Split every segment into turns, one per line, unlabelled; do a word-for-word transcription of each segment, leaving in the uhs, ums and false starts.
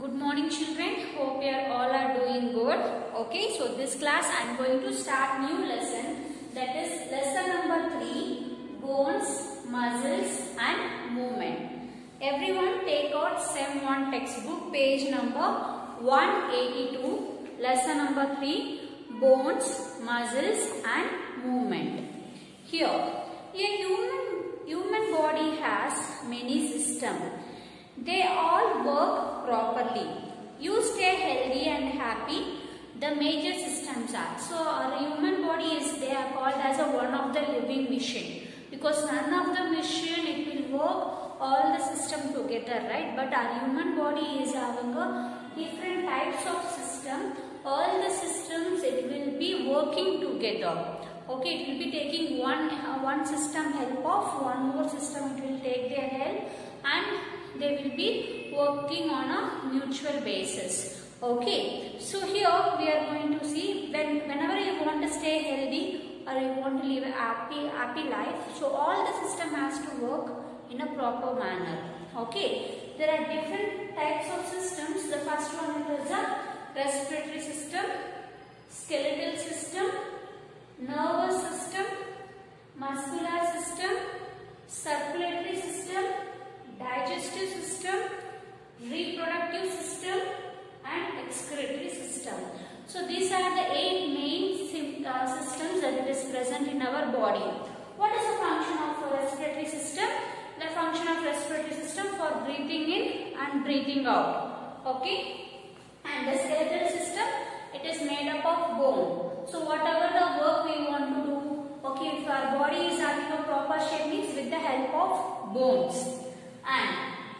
Good morning children, hope you are all are doing good. Okay, so this class I am going to start new lesson, that is lesson number three, bones, muscles and movement. Everyone take out sem one textbook page number one eighty-two, lesson number three, bones, muscles and movement. Here, a human, human body has many systems. They all work properly. You stay healthy and happy. The major systems are. So our human body is, they are called as a one of the living machine. Because none of the machine it will work all the system together, right? But our human body is having a different types of system. All the systems it will be working together. Okay, it will be taking one, uh, one system help of, one more system it will take their help, and they will be working on a mutual basis. Okay, so here we are going to see when whenever you want to stay healthy or you want to live a happy happy life, so all the system has to work in a proper manner. Okay, there are different types of systems. The first one is a respiratory system, skeletal system, nervous system, muscular system, circulatory system, digestive system, reproductive system and excretory system. So these are the eight main uh, systems that is present in our body. What is the function of a respiratory system? The function of respiratory system for breathing in and breathing out. Okay. And the skeletal system, it is made up of bone. So whatever the work we want to do, okay, if our body is having a proper shape, means with the help of bones. And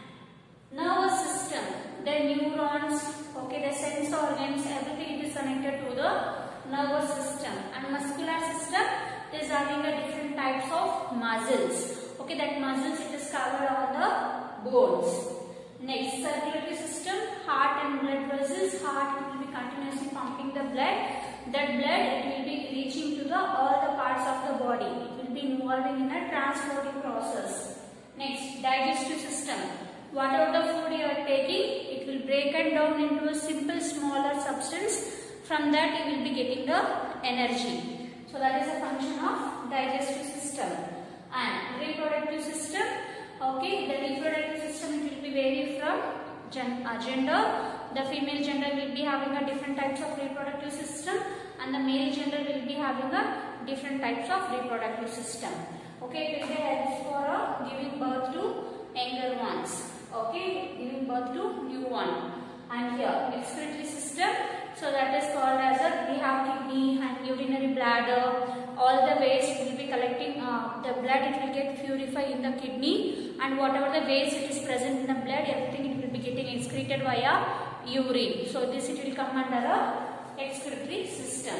nervous system, the neurons, okay, the sense organs, everything it is connected to the nervous system. And muscular system is having a different types of muscles. Okay, that muscles it is covered on the bones. Next, circulatory system, heart and blood vessels. Heart it will be continuously pumping the blood. That blood it will be reaching to the all the parts of the body. It will be involving in a transporting process. Next, digestive system. Whatever the food you are taking, it will break it down into a simple smaller substance. From that you will be getting the energy. So that is a function of digestive system. And reproductive system. Okay, the reproductive system it will be vary from gen uh, gender. The female gender will be having a different types of reproductive system, and the male gender will be having a different types of reproductive system. Okay, it will be helps for uh, giving birth to younger ones. Okay, giving birth to new one. And here, excretory system. So that is called as a, we have kidney and urinary bladder. All the waste will be collecting, uh, the blood it will get purified in the kidney, and whatever the waste it is present in the blood, everything it will be getting excreted via urine. So this it will come under a excretory system.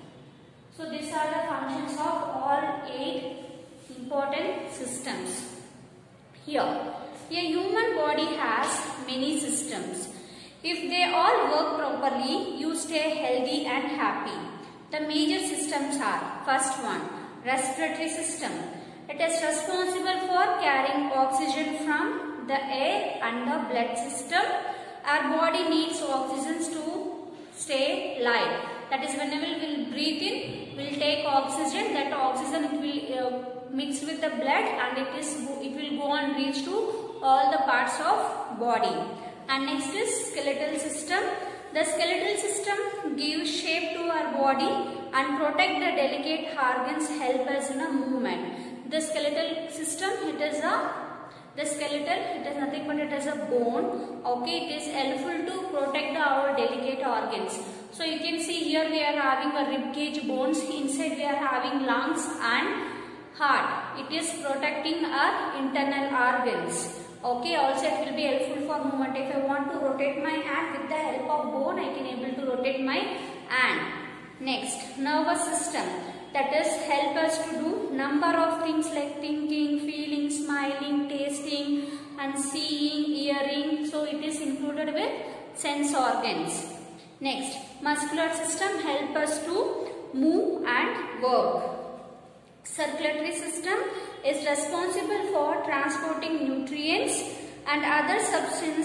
So these are the functions of all eight important systems. Here, a human body has many systems. If they all work properly, you stay healthy and happy. The major systems are, first one, respiratory system. It is responsible for carrying oxygen from the air and the blood system. Our body needs oxygen to stay alive. That is, whenever we will breathe in, we will take oxygen. That oxygen it will uh, mix with the blood, and it is it will go and reach to all the parts of body. And next is skeletal system. The skeletal system gives shape to our body and protect the delicate organs, help us in a movement. The skeletal system, it is a, the skeletal, it is nothing but it is a bone. Okay, it is helpful to protect the, our delicate organs. So you can see here we are having a rib cage bones. Inside we are having lungs and heart. It is protecting our internal organs. Okay, also it will be helpful for movement. If I want to rotate my hand with the help of bone, I can able to rotate my hand. Next, nervous system. That is help us to do number of things like thinking, feeling, smiling, tasting and seeing, hearing. So it is included with sense organs. Next, muscular system help us to move and work. Circulatory system is responsible for transporting nutrients and other substances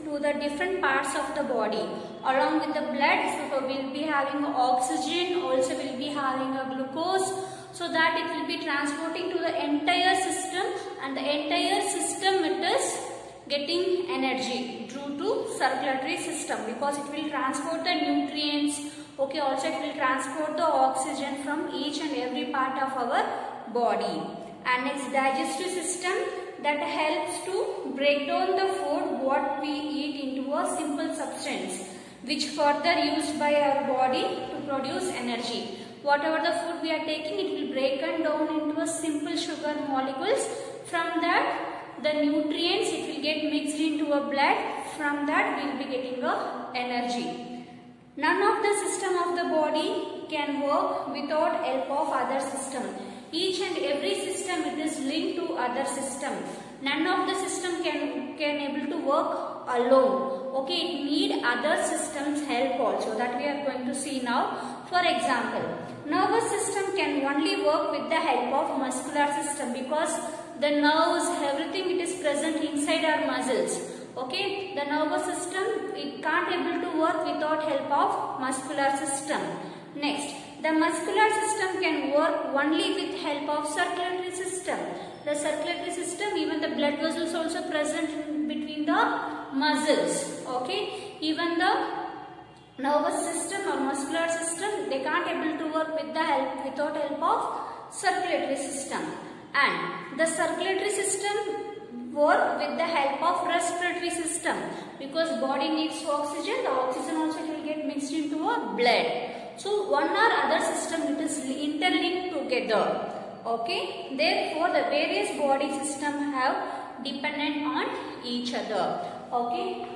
to the different parts of the body. Along with the blood, so we'll be having oxygen, also we'll be having a glucose, so that it will be transporting to the entire system, and the entire system it is getting energy due to circulatory system, because it will transport the nutrients. Okay, also it will transport the oxygen from each and every part of our body. And next, digestive system, that helps to break down the food what we eat into a simple substance, which further used by our body to produce energy. Whatever the food we are taking, it will break down into a simple sugar molecules. From that, the nutrients, it will get mixed into a blood. From that, we will be getting a energy. None of the system of the body can work without help of other system. Each and every system, it is linked to other system. None of the system can can able to work alone. Okay, it need other systems help also, that we are going to see now. For example, nervous system can only work with the help of muscular system, because the nerves, everything it is present inside our muscles. Okay, the nervous system, it can't able to work without help of muscular system. Next, the muscular system can work only with help of circulatory system. The circulatory system, even the blood vessels also present in between the muscles. Okay, even the nervous system or muscular system, they can't able to work with the help without help of circulatory system. And the circulatory system work with the help of respiratory system, because body needs oxygen, the oxygen also will get mixed into a blood. So one or other system, it is interlinked together. Okay, therefore the various body system have dependent on each other. Okay,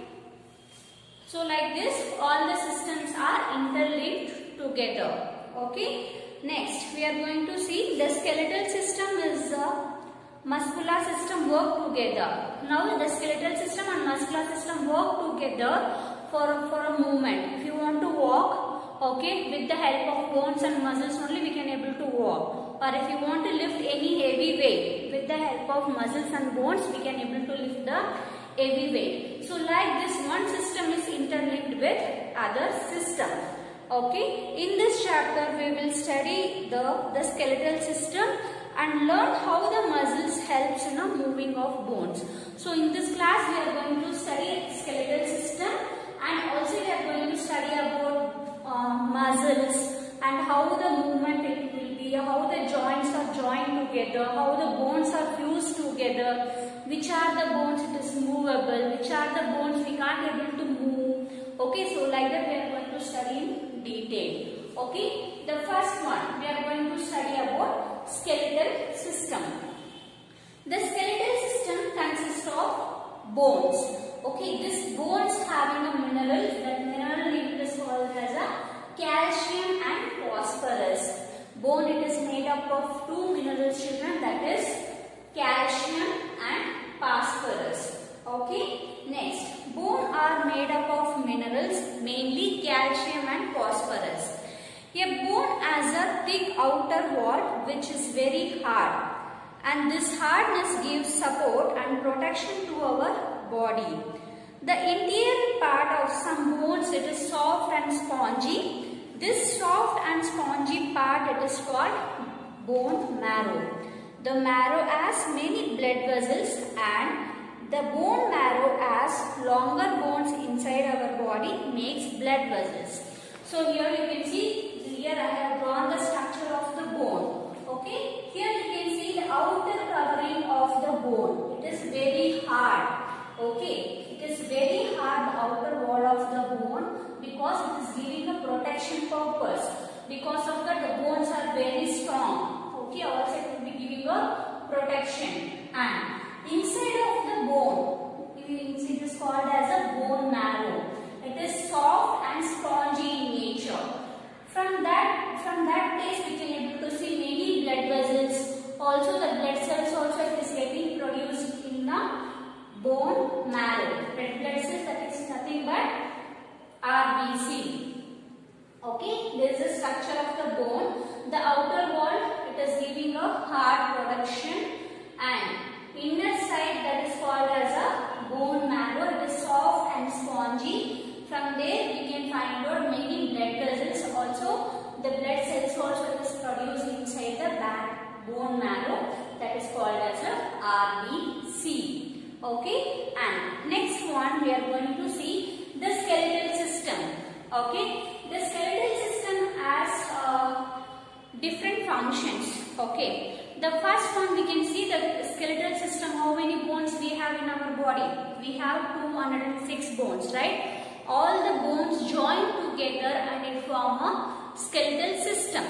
so like this, all the systems are interlinked together. Okay, next we are going to see the skeletal system is the muscular system work together. Now the skeletal system and muscular system work together for, for a movement. If you want to walk, okay, with the help of bones and muscles only we can able to walk. Or if you want to lift any heavy weight, with the help of muscles and bones we can able to lift the heavy weight. So like this, one system is interlinked with other system. Okay, in this chapter we will study the, the skeletal system and learn how the muscles helps in the moving of bones. So in this class we are going to study skeletal system, and also we are going to study about uh, muscles and how the movement it will be, how the joints are joined together, how the bones are fused together, which are the bones it is movable, which are the bones we can't able to move. Okay, so like that we are going to study in detail. Okay, the first one we are going to study about skeletal system. The skeletal system consists of bones. Okay, this bones having a mineral, that mineral name is called as a calcium and phosphorus. Bone it is made up of two minerals, children, that is calcium and phosphorus. Okay, next, bone are made up of minerals, mainly calcium and phosphorus. A bone has a thick outer wall which is very hard, and this hardness gives support and protection to our body. The interior part of some bones it is soft and spongy. This soft and spongy part it is called bone marrow. The marrow has many blood vessels, and the bone marrow has longer bones inside our body makes blood vessels. So here you can see, here I have drawn the structure of the bone. Okay, here you can see the outer covering of the bone. It is very hard. Okay, it is very hard, the outer wall of the bone, because it is giving a protection purpose. Because of that, the bones are very strong. Okay, also it will be giving a protection. And inside of the bone, it is called as a bone marrow. It is soft and spongy in nature. From that, from that place we can able to see many blood vessels. Also the blood cells also it is getting produced in the bone marrow. Red blood cells, that is nothing but R B C. Okay, there is a structure of the bone. The outer wall it is giving a hard production, and inner side that is can find out many blood vessels. Also, the blood cells also is produced inside the back bone marrow, that is called as a R B C. Okay, and next one we are going to see the skeletal system. Okay, the skeletal system has uh, different functions. Okay, the first one we can see the skeletal system. How many bones we have in our body? We have two hundred six bones, right? All the bones join together and it form a skeletal system.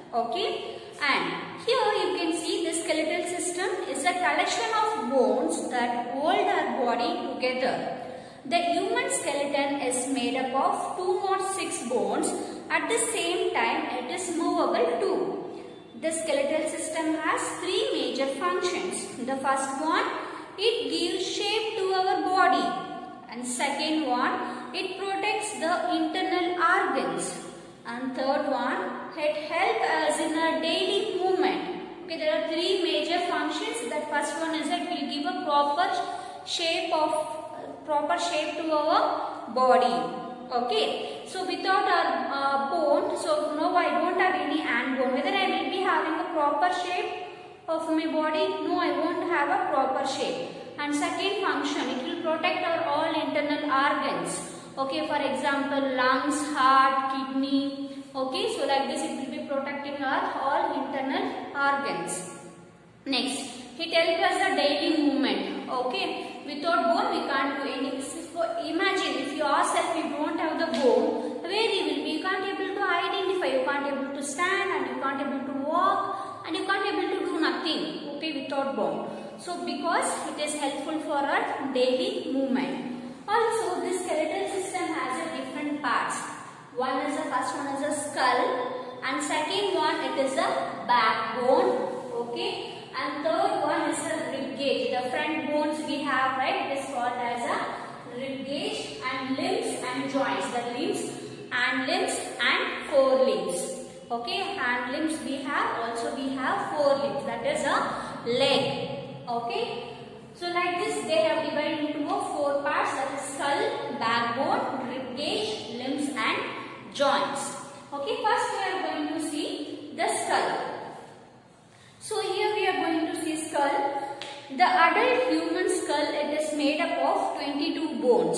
Okay, and here you can see the skeletal system is a collection of bones that hold our body together. The human skeleton is made up of two hundred six bones. At the same time, it is movable too. The skeletal system has three major functions. The first one, it gives shape to our body. And second one, it protects the internal organs. And third one, it helps us in our daily movement. Okay, there are three major functions. The first one is that we give a proper shape of uh, proper shape to our body. Okay, so without our uh, bone, so no, I don't have any hand bone. Whether I will be having a proper shape of my body? No, I won't have a proper shape. And second function, it will protect our all internal organs. Okay, for example, lungs, heart, kidney. Okay, so like this it will be protecting our all internal organs. Next, it helps us a daily movement. Okay, without bone we can't do anything. So imagine if you yourself you don't have the bone, where you will be? You can't able to identify, you can't able to stand and you can't able to walk and you can't able to do nothing. Okay, without bone. So because it is helpful for our daily movement. Also, this skeletal system has a different parts. One is the first one is a skull, and second one it is a backbone. Okay, and third one is a rib cage. The front bones we have, right? It is called as a rib cage, and limbs and joints. The limbs and limbs and forelimbs. Okay, hand limbs we have. Also we have forelimbs. That is a leg. Okay. So like this they have divided into four parts, that is skull, backbone, rib cage, limbs and joints. Okay, first we are going to see the skull. So here we are going to see skull. The adult human skull, it is made up of twenty-two bones.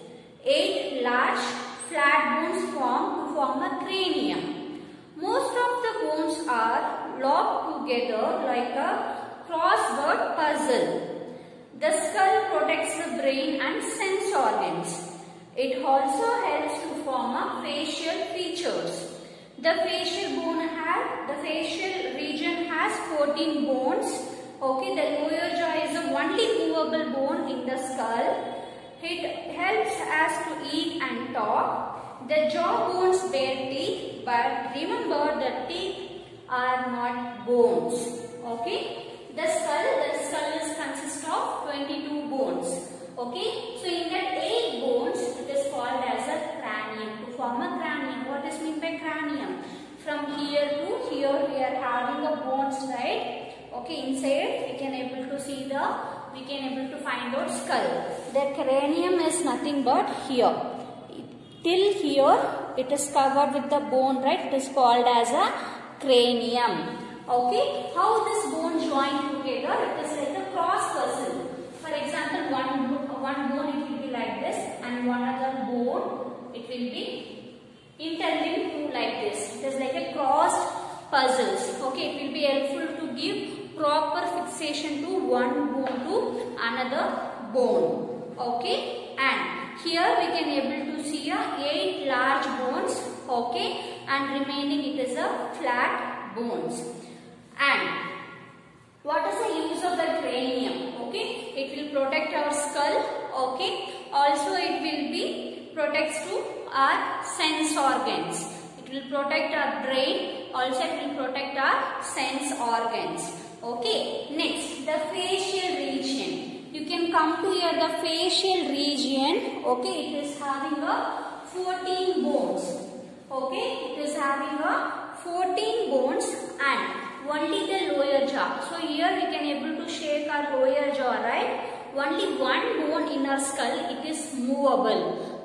eight large flat bones form to form a cranium. Most of the bones are locked together like a crossword puzzle. The skull protects the brain and sense organs. It also helps to form a facial features. The facial bone has, the facial region has fourteen bones. Okay, the lower jaw is the only movable bone in the skull. It helps us to eat and talk. The jaw bones bear teeth, but remember the teeth are not bones. Okay. The skull, the skull is consists of twenty-two bones. Okay, so in that eight bones, it is called as a cranium. To form a cranium, what is meant by cranium? From here to here, we are having the bones, right? Okay, inside we can able to see the, we can able to find out skull. The cranium is nothing but here. Till here, it is covered with the bone, right? It is called as a cranium. Okay, how this bone join together? It is like a cross puzzle. For example, one, one bone it will be like this and one other bone it will be interlinked to like this. It is like a crossed puzzles. Okay, it will be helpful to give proper fixation to one bone to another bone. Okay, and here we can able to see a eight large bones. Okay, and remaining it is a flat bones. And what is the use of the cranium? Okay, it will protect our skull. Okay, also it will be protects to our sense organs. It will protect our brain. Also it will protect our sense organs. Okay, next the facial region. You can come to here the facial region. Okay, it is having a fourteen bones. Okay, it is having a fourteen bones and only the lower jaw. So here we can able to shake our lower jaw, right? Only one bone in our skull, it is movable.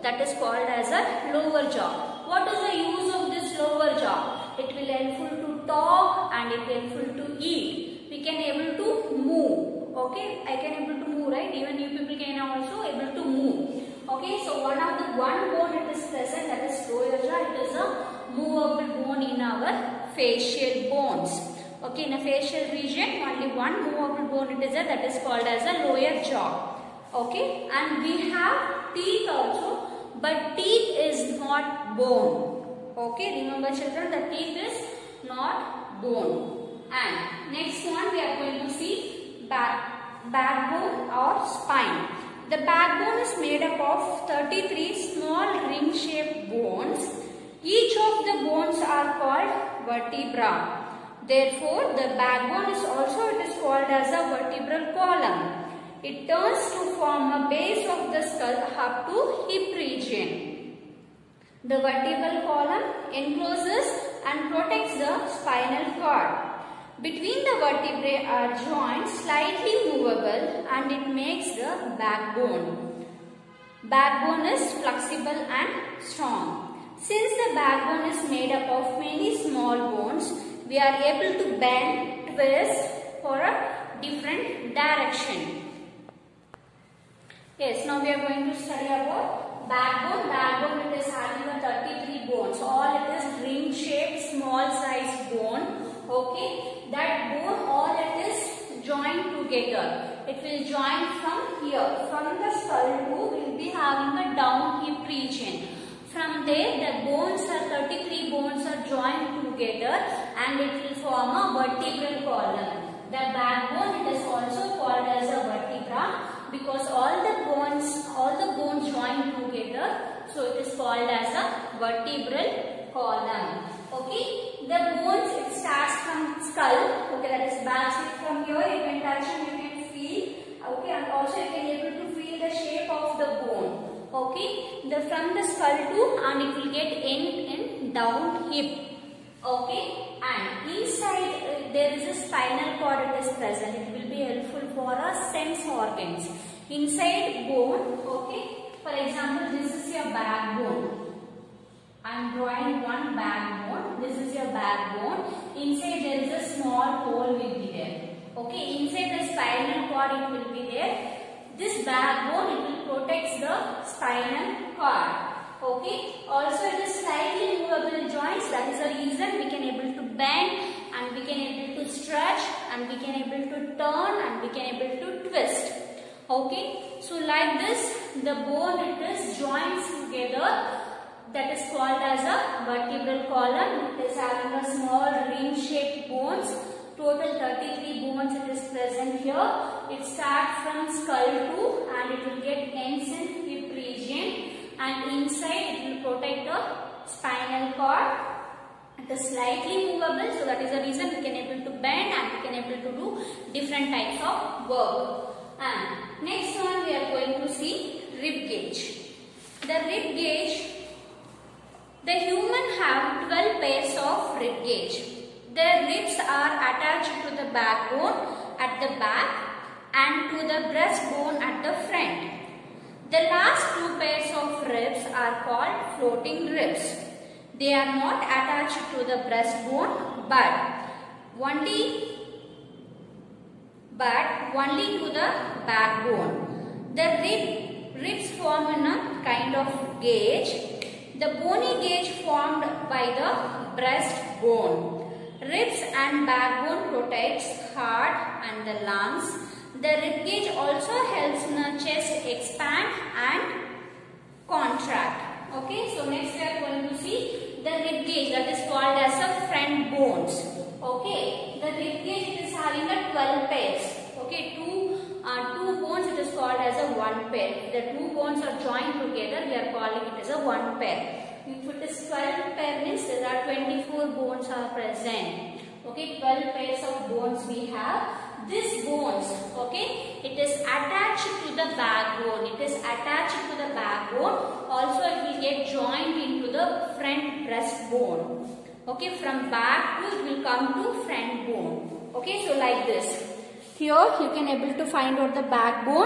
that is called as a lower jaw. What is the use of this lower jaw? It will helpful to talk and it will helpful to eat. We can able to move. Okay, I can able to move, right? Even you people can also able to move. Okay, so one of the one bone it is present, that is lower jaw. It is a movable bone in our facial bones. Okay, in a facial region, only one movable bone it is there, that is called as a lower jaw. Okay, and we have teeth also, but teeth is not bone. Okay, remember children, the teeth is not bone. And next one we are going to see back, backbone or spine. The backbone is made up of thirty-three small ring-shaped bones. Each of the bones are called vertebra. Therefore, the backbone is also it is called as a vertebral column. It turns to form a base of the skull up to hip region. The vertebral column encloses and protects the spinal cord. Between the vertebrae are joints slightly movable and it makes the backbone. Backbone is flexible and strong. Since the backbone is made up of many small bones, we are able to bend, twist for a different direction. Yes, now we are going to study about backbone. Backbone it is having a thirty-three bones. All it is ring shaped, small size bone. Okay, that bone all it is joined together. It will join from here, from the skull to will be having a down hip region. From there, the bones are thirty-three bones are joined together and it will form a vertebral column. The backbone it is also called as a vertebra because all the bones, all the bones joined together, so it is called as a vertebral column. Okay, the bones it starts from skull. Okay, that is back from here. You can touch and you can feel. Okay, and also you can able to feel the shape of the bone. Okay, the from the skull to and it will get end in down hip. Okay, and inside uh, there is a spinal cord it is present. It will be helpful for our sense organs. Inside bone, okay, for example, this is your backbone. I am drawing one backbone. This is your backbone. Inside there is a small hole will be there. Okay, inside the spinal cord it will be there. This backbone it will protect the spinal cord. Okay, also it is slightly movable joints. That is the reason we can able to bend and we can able to stretch and we can able to turn and we can able to twist. Okay, so like this the bone it is joints together. That is called as a vertebral column. It is having a small ring-shaped bones. Total thirty-three bones it is present here. It starts from skull to and it will get ends in hip region. And inside it will protect the spinal cord. It is slightly movable, so that is the reason we can able to bend and we can able to do different types of work. And next one we are going to see rib cage. The rib cage. The human have twelve pairs of rib cage. Their ribs are attached to the backbone at the back and to the breastbone at the front. The last two pairs of ribs are called floating ribs. They are not attached to the breastbone but only, but only to the backbone. The rib, ribs form in a kind of gauge. The bony gauge formed by the breastbone. Ribs and backbone protects heart and the lungs. The rib cage also helps in the chest expand and contract. Okay, so next we are going to see the rib cage, that is called as the front bones. Okay, the rib cage is having a twelve pairs. Okay, two uh, two bones it is called as a one pair. The two bones are joined together. We are calling it as a one pair. If it is twelve pair means there are twenty-four bones are present. Okay, twelve pairs of bones we have. This bones, okay, it is attached to the backbone. It is attached to the backbone. Also, it will get joined into the front breastbone. Okay, from back to it will come to front bone. Okay, so like this. Here you can able to find out the backbone.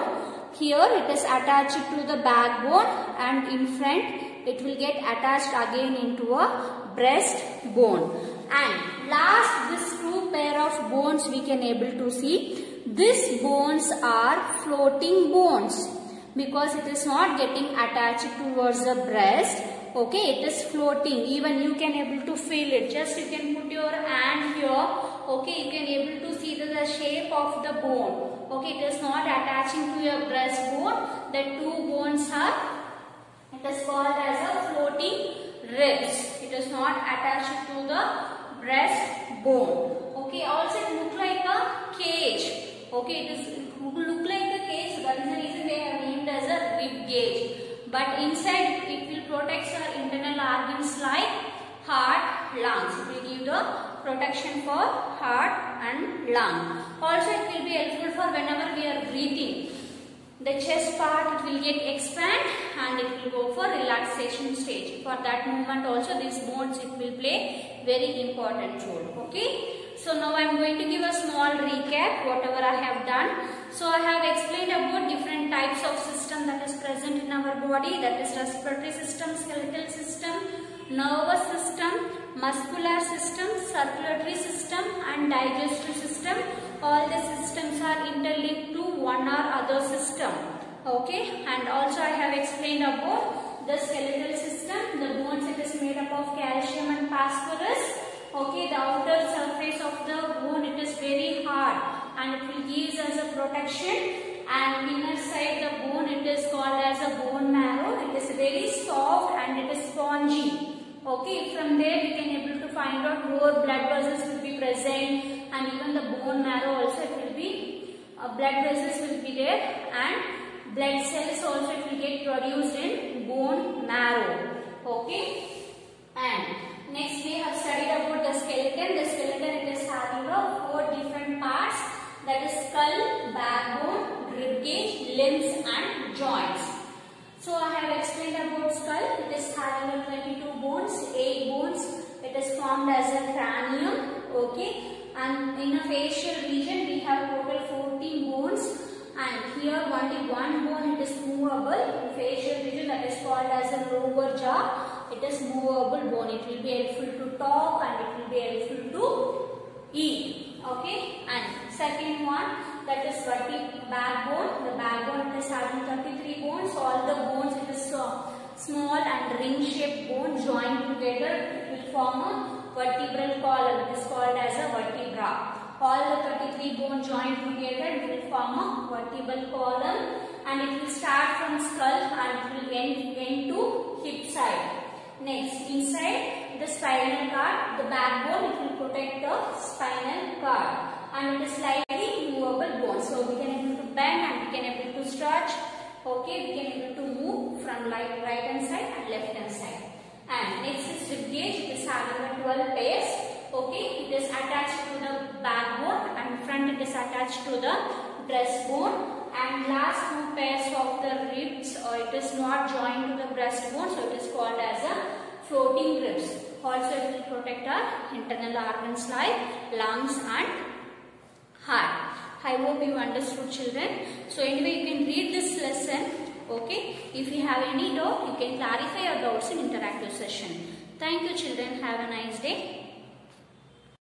here it is attached to the backbone, and in front it will get attached again into a breastbone. And last, this two pair of bones we can able to see. These bones are floating bones because it is not getting attached towards the breast. Okay, it is floating. Even you can able to feel it. Just you can put your hand here. Okay, you can able to see the, the shape of the bone. Okay, it is not attaching to your breastbone. The two bones are, it is called as a floating ribs. It is not attached to the breastbone. Okay, also it looks like a cage. Okay, it is look like a cage, so that is the reason they have named as a rib cage. But inside it will protect our internal organs like heart, lungs. It will give the protection for heart and lung. Also it will be helpful for whenever we are breathing. The chest part, it will get expand and it will go for relaxation stage. For that movement also these bones, it will play very important role. Okay. So now I am going to give a small recap whatever I have done. So I have explained about different types of system that is present in our body, that is respiratory system, skeletal system, nervous system, muscular system, circulatory system and digestive system. All the systems are interlinked to one or other system. Okay, and also I have explained about the skeletal system. The bones, it is made up of calcium and phosphorus. Okay, the outer surface of the bone, it is very hard and it will give us a protection, and inner side the bone, it is called as a bone marrow. It is very soft and it is spongy. Okay, from there we can able to find out more blood vessels will be present, and even the bone marrow also it will be, uh, blood vessels will be there, and blood cells also it will get produced in bone marrow. Okay, and next we have studied about the skeleton. The skeleton, it is having a four different parts, that is skull, backbone, rib cage, limbs and joints. So I have explained about skull. It is having a twenty-two bones, eight bones. It is formed as a cranium. Okay, and in a facial region we have total fourteen bones. And here only one bone, it is movable. In facial region, that is called as a lower jaw. It is movable bone. It will be helpful to talk and it will be helpful to eat. Okay. And second one, that is vertebral backbone. The backbone, it is having thirty-three bones. All the bones, it is uh, small and ring-shaped bone joined together. It will form a vertebral column. It is called as a vertebra. All the thirty-three bones joined together, it will form a vertebral column, and it will start from skull and it will end, end to hip side. Next, inside the spinal cord, the backbone, it will protect the spinal cord, and it is slightly movable bone. So we can able to bend and we can able to stretch. Okay, we can able to move from like right hand side and left hand side. And next is rib cage. It is having a twelve pairs. Okay, it is attached to the backbone and front it is attached to the breastbone, and last two pairs of the ribs, or it is not joined to the breastbone, so it is called as a floating ribs. Also it will protect our internal organs like lungs and heart. I hope you understood, children. So anyway, you can read this lesson. Okay, if you have any doubt, you can clarify your doubts in interactive session. Thank you, children. Have a nice day.